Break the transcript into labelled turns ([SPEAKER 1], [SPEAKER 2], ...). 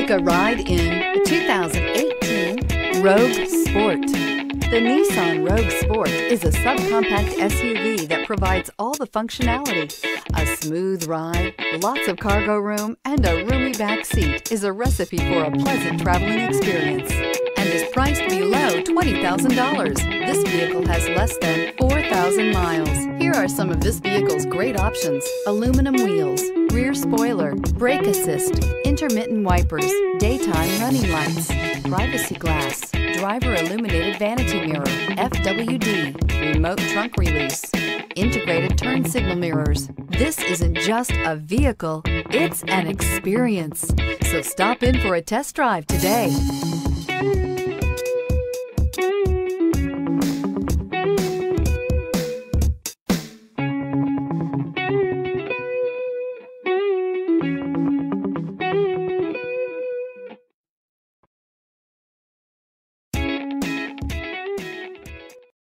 [SPEAKER 1] Take a ride in the 2018 Rogue Sport. The Nissan Rogue Sport is a subcompact SUV that provides all the functionality. A smooth ride, lots of cargo room, and a roomy back seat is a recipe for a pleasant traveling experience and is priced below $20,000. This vehicle has less than 4,000 miles. Here are some of this vehicle's great options: aluminum wheels, rear spoiler, brake assist, intermittent wipers, daytime running lights, privacy glass, driver illuminated vanity mirror, FWD, remote trunk release, integrated turn signal mirrors. This isn't just a vehicle, it's an experience. So stop in for a test drive today.